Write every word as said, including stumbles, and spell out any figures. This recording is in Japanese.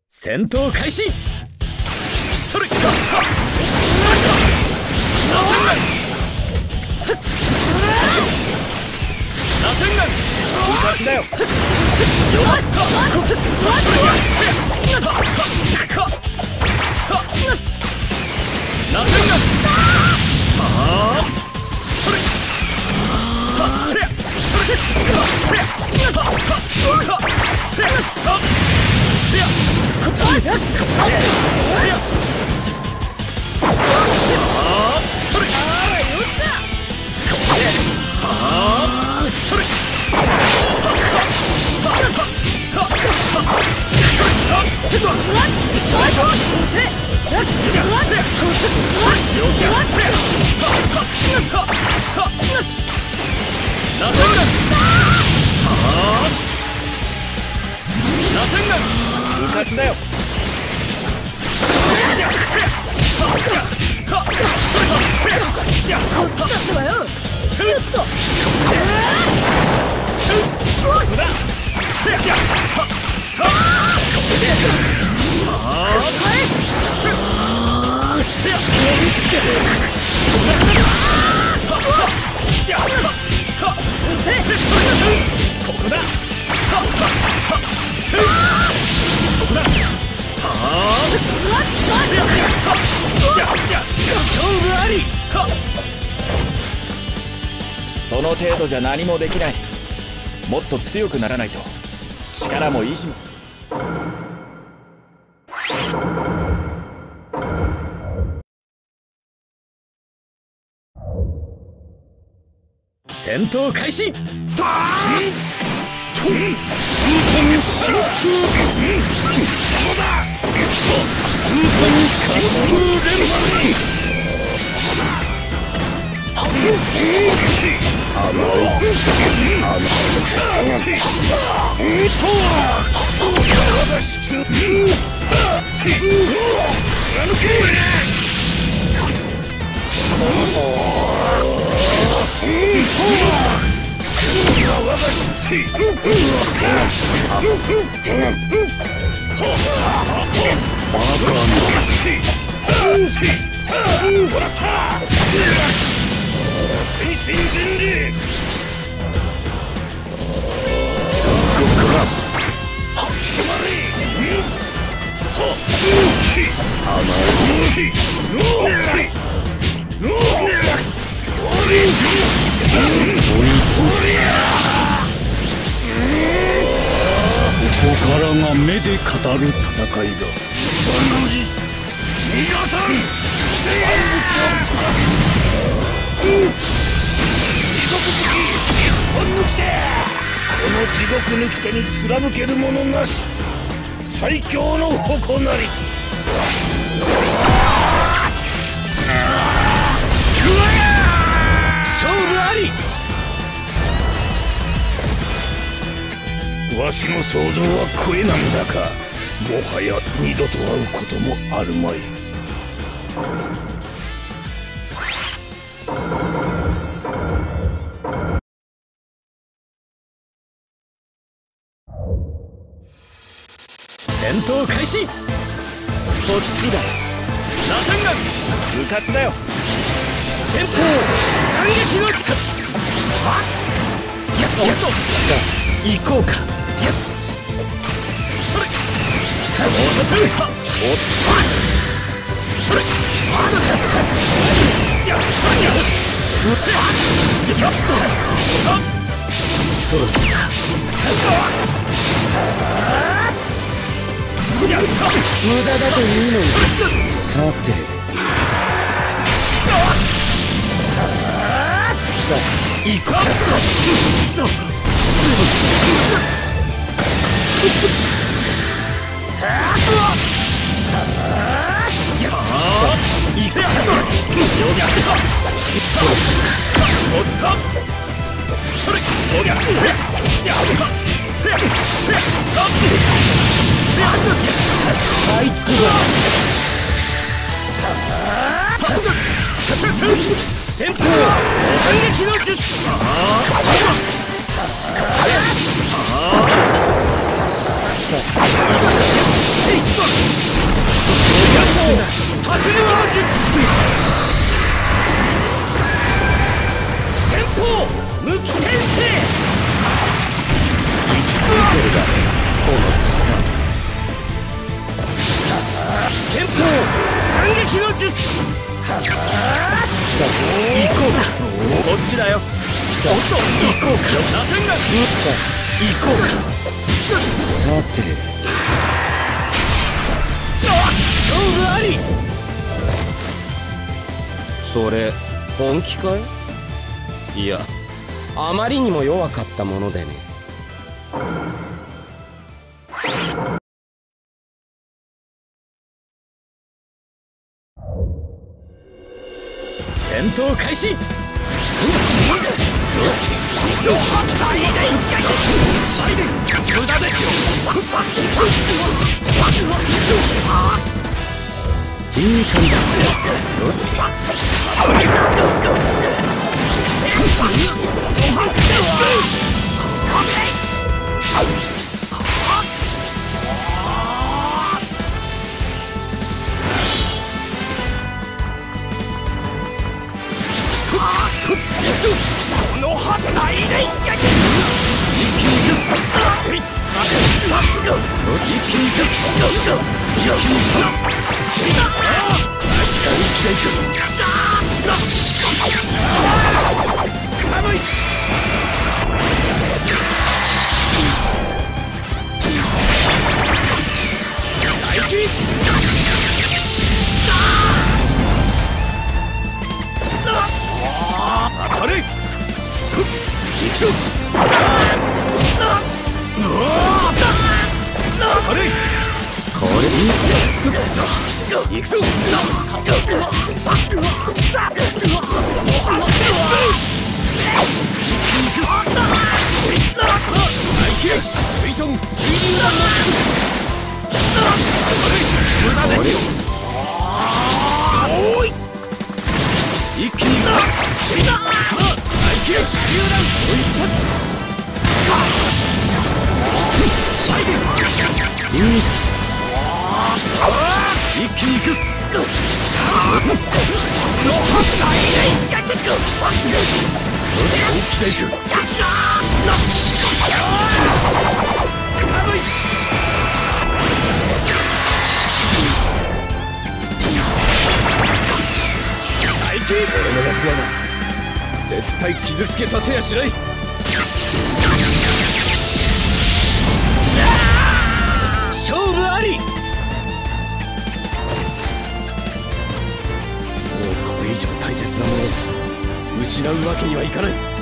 戦闘開始。それか。螺旋丸部活だよ。螺旋丸。はあ。それ。はせや。それ。せや。はせや。せや。せや。せや。はあ。それ。はあ。それ。部活だよ。こっちだってばよ。ゆっと。その程度じゃ何もできない。もっと強くならないと力も維持も。戦闘開始。ここからが目で語る戦いだ。そのに皆さん地獄好き一本抜き手。この地獄抜き手に貫けるものなし。最強の矛なり。勝負あり。わしの想像は声なんだか。もはや二度と会うこともあるまい。戦闘開始。こっちだ。螺旋丸部活だよ。先方惨劇の力。はっ。やっとやっと。さあ行こうか。やっ。それ。おっ。おっ。それ。やっ。やっ。そろそろだ。無駄だというのに。さてさあ行こう。くそ。あいつくが先方反撃の術。 さあ精一杯迫力の術先鋒無機転生行き過ぎてるだろこの力先鋒惨劇の術さあ行こうかこっちだよさあ行こうか螺旋がさあ行こうかさて勝負ありそれ本気かい？いやあまりにも弱かったものでね。戦闘開始。よし行くぞ。無駄ですよ。いい感じだ。よしこの葉大連撃一気にいく一気にいく一気にいく寒い大気明るい行くぞ明るいこれで行くぞ水遁水流弾の術無駄ですよおーい一気に水流弾一発一気にいく俺の役割は絶対傷つけさせやしない。勝負あり。もうこれ以上大切なものを失うわけにはいかない。